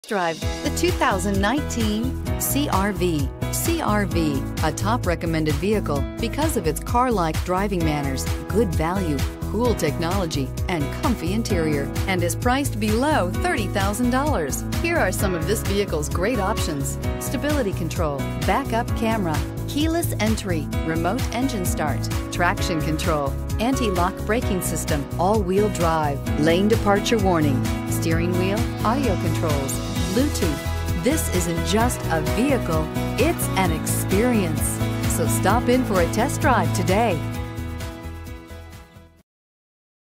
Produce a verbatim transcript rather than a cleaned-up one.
Drive the two thousand nineteen C R V. C R V, a top recommended vehicle because of its car-like driving manners, good value, cool technology, and comfy interior, and is priced below thirty thousand dollars. Here are some of this vehicle's great options: stability control, backup camera, keyless entry, remote engine start, traction control, anti-lock braking system, all-wheel drive, lane departure warning, steering wheel audio controls, Bluetooth. This isn't just a vehicle, it's an experience. So stop in for a test drive today.